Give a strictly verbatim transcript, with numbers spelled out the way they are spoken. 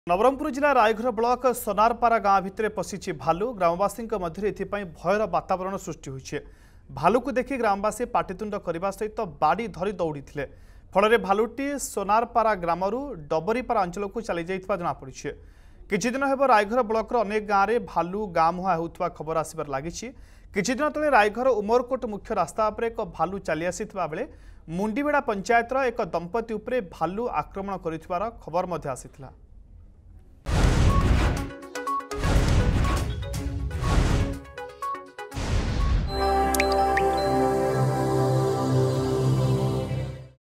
नवरंगपुर जिला रायघर ब्लॉक सोनारपारा गाँव भितर पशिछि भालू ग्रामवासी मध्य भयर वातावरण सृष्टि होइछे। भालू को देखि ग्रामवासी पाटितुंड करने सहित बाड़ी धरी दौड़ी फल भालुटी सोनारपारा ग्रामरू डबरीपारा अंचल को चली जाइथिबा जଣା पड़िछे। किछि दिन हेब रायघर ब्लॉक अनेक गाँव में भालू गाँ मुहां होउथबा खबर आसिबार लागिछि। किछि दिन तले रायघर उमरकोट मुख्य रास्ता पर एक भालू चली आसिथिबा बेले मुंडीबेड़ा पंचायतर एक दंपति उपरे भालू आक्रमण करिथिबार खबर मध्य आसिथिला।